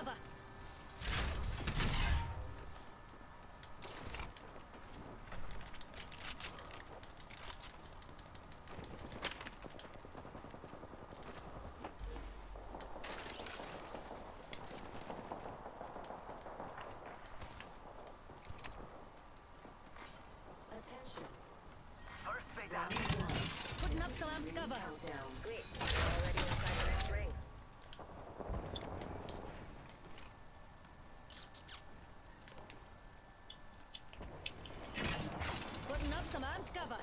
cover. Attention. First fatality. Putting up some amped cover. Countdown. Great. Already inside the next ring. Putting up some amped cover.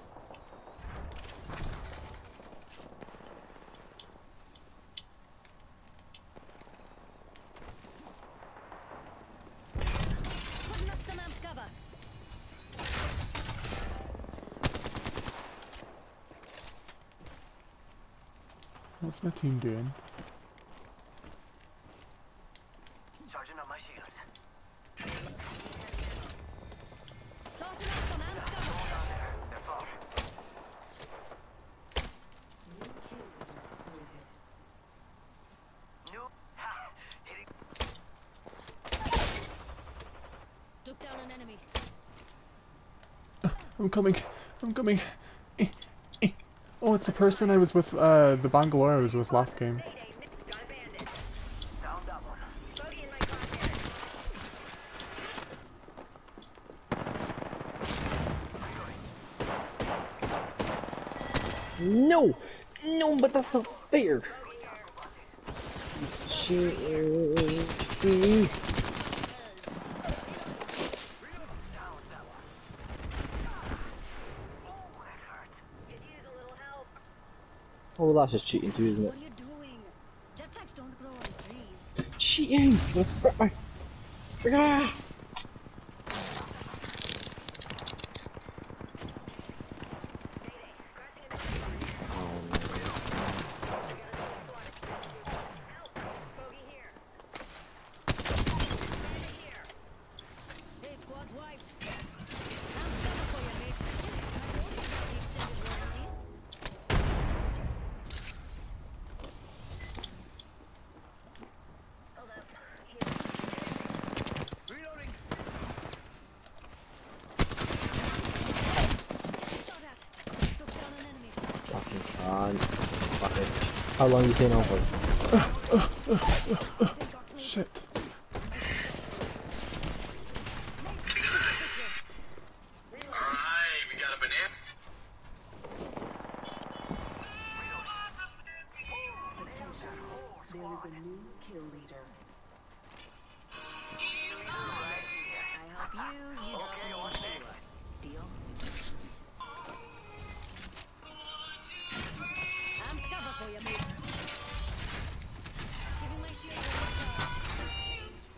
Putting up some amped cover. What's my team doing? Charging up my shields. Tossing up some amped cover. Hold on there. They're far. New kill leader appointed. New. Ha! Hitting. Took down an enemy. I'm coming. I'm coming. Oh, it's the person I was with, the Bangalore I was with last game. Mayday. Got a bandit. Down that one. Bogey in my crosshairs. No! No, but that's not fair! He's cheating. Could use a little help. Oh, that's just cheating too, isn't it? What are you doing? Jetpacks don't grow on trees. Cheating! My friggin' Bogey here. Hey, squad's wiped. Amped cover for you, mate. I told you about the extended warranty. Hold up. Reloading. Saw that. Took down an enemy. fucking can't. Fucking. How long you staying on for? Shit. Alright, we got a banana. Attention. There is a new kill leader. I help you, you Okay, on next. deal. Amped cover for you, mate. Giving my shield a recharge.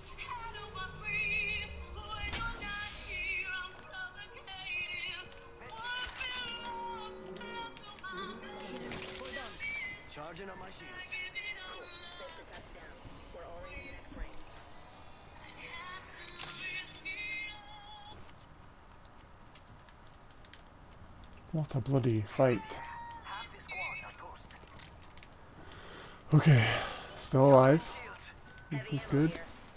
Hold on. Charging up my shields. Sector cuts down. We're already in the next ring. What a bloody fight. Half the squad are toast. Okay, still alive. Shields. This is good.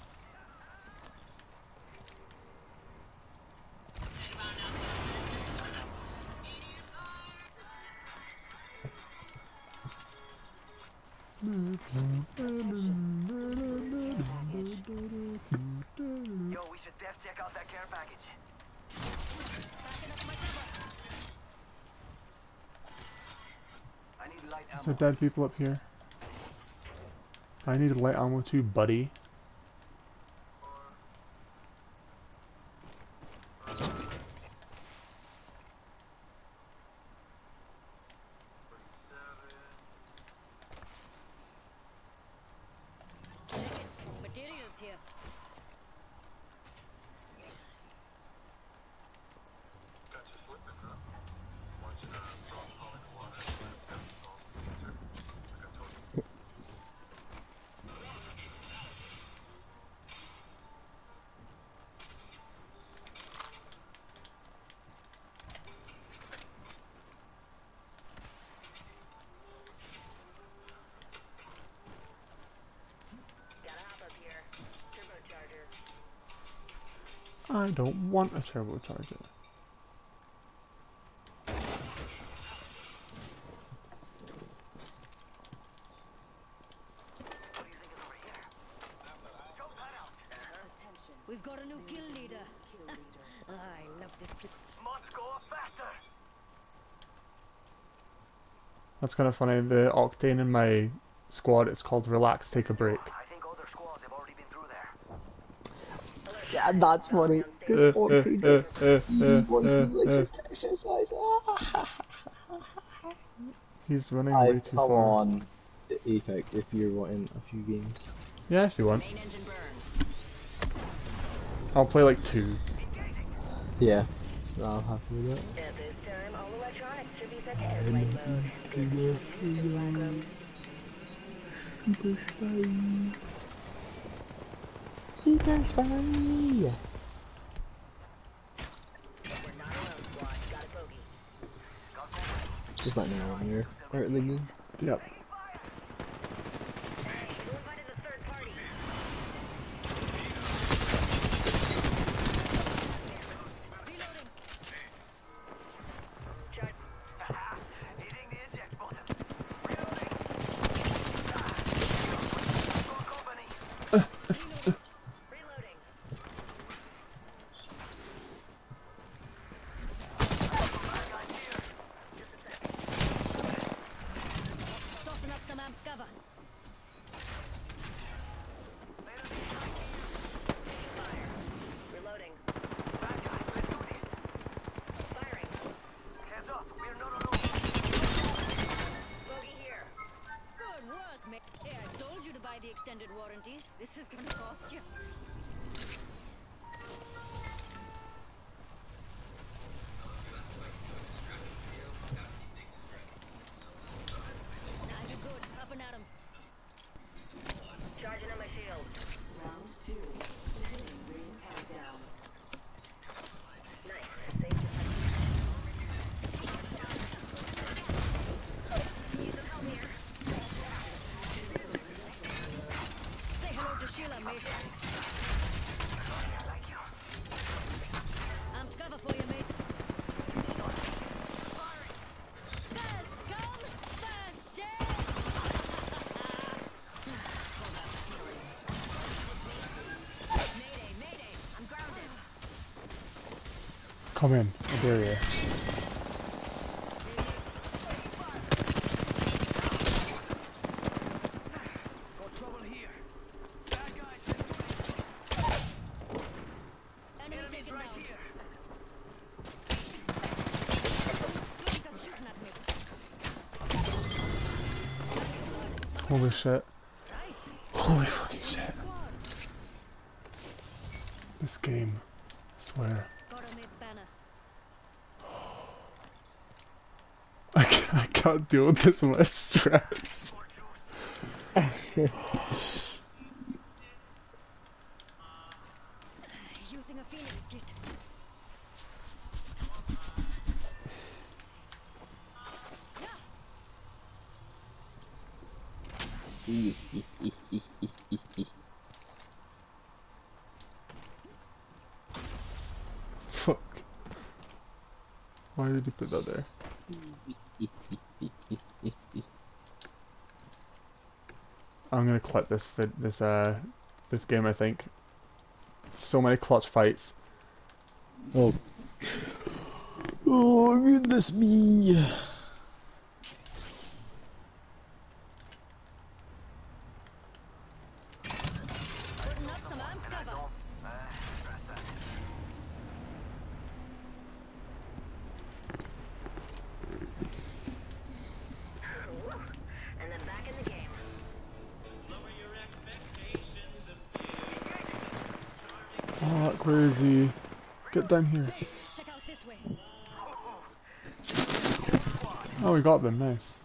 Yo, we should def check out that care package. Backing up my cover. I need light ammo. So dead people up here. I need light ammo too, buddy. Materials here. Got you slipping, huh? Want you to drop all in the water and slam down the balls for cancer. Like I told you. Gotta hop up here. I don't want a turbocharger. What do you think is over here? Jump that out. Attention. We've got a new kill leader. Kill leader. I love this kid. Must go faster. That's kind of funny. The Octane in my squad, it's called Relax, Take a Break. I think other squads have already been through there. Yeah, that's funny. Because 14 just easy one like exercise. He's running way too Come far. on, Apex, if you're wanting a few games. Yeah, if you want. Main engine burn. I'll play like 2. Yeah, I'm happy with that. At this time, all electronics should be set to airplane mode. This means Houston Blackrooms. Super spy. Super spy. We're not alone, squad. Got a bogey. Just let me know when you're out of the game. Yep. Hey, who invited the third party? Reloading. Charge. Hitting the eject button. Reloading. Got company. Reloading. Bad guys here. Just a second. Tossing up some amped cover. Fire. Reloading. Bad guys, let's do this. Firing. Heads up, we're not alone. Bogey here. Good work, mate. Hey, I told you to buy the extended warranty. This is gonna cost you. Nah, you're good. Up and at 'em. Charging on my shield. Round 2. Beginning ring countdown. Nice. Safe to Need some help here. Say hello to Sheila, mate. Amped cover for you, mates. First come, first dead. Mayday, mayday. I'm grounded. Come in. I dare you. Got trouble here. Bad guys, Enemy enemies taken right down. here. Just shooting at me. Holy shit. Right. Holy fucking shit. Squad. This game. I swear. Got our mate's banner. I can't deal with this much stress. Using a Phoenix kit. Fuck. Why did you put that there? I'm gonna clip this game, I think. So many clutch fights. Oh. Oh, goodness me. Putting up some amp cover. Stress that. And then back in the game. Oh, crazy. Get down here. Check out this way. Oh, we got them. Nice.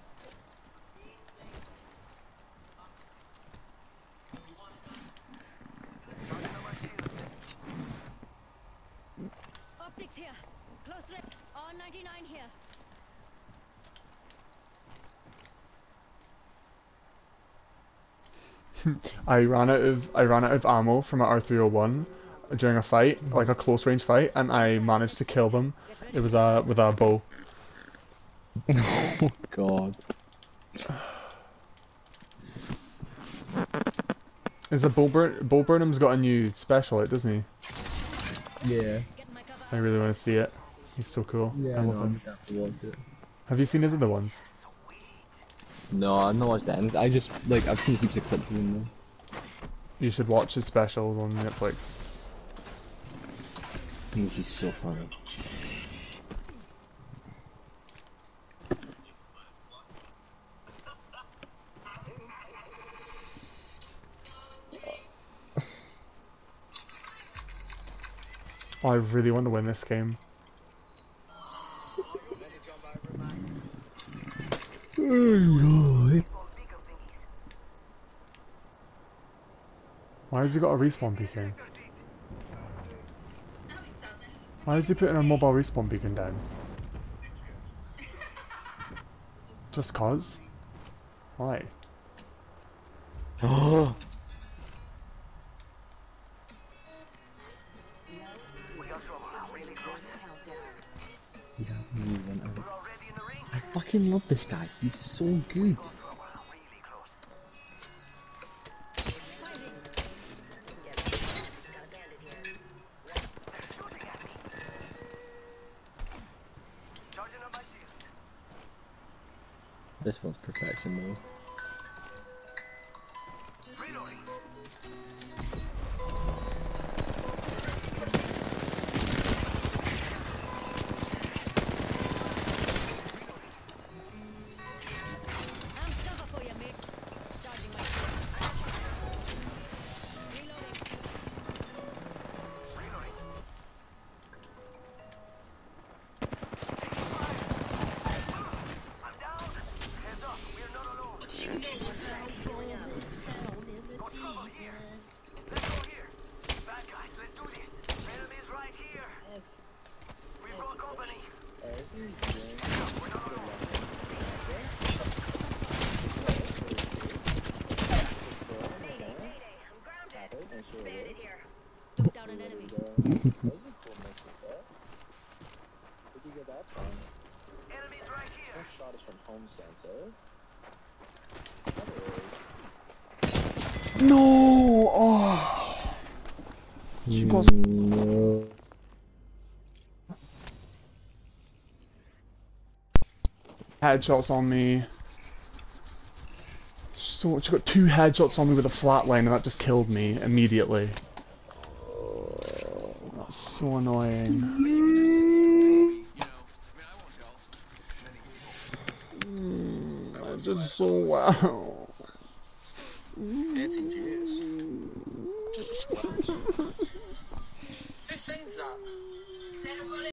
Optics here. Close range. R99 here. I ran out of ammo from my R301. during a fight, like a close range fight, and I managed to kill them. It was with a bow. Oh god. Is the Bo Burnham's got a new special, doesn't he? Yeah. Get my cover. I really want to see it. He's so cool. Yeah, I no, love I'm him. gonna have to watch it. Have you seen his other ones? No, I've not watched that. I just, like, I've seen heaps of clips of him though. You should watch his specials on Netflix. I think he's so funny. Oh, I really want to win this game. Why has he got a respawn beacon? Why is he putting a mobile respawn beacon down? Just cause? Why? Oh. He hasn't even went out. I fucking love this guy. He's so good. This one's perfection though. I'm cover for you, mates. Charging my shield. Reloading. I'm down. Heads up, we're not alone. Got trouble here. Let's go here. Bad guys, let's do this. Enemies right here. We brought company. We're not alone. Took down an enemy. Enemies right here. Shot is from home sensor. No! Oh! She got No. headshots on me. So she got 2 headshots on me with a flatline, and that just killed me immediately. That's so annoying. I did so well. Fancy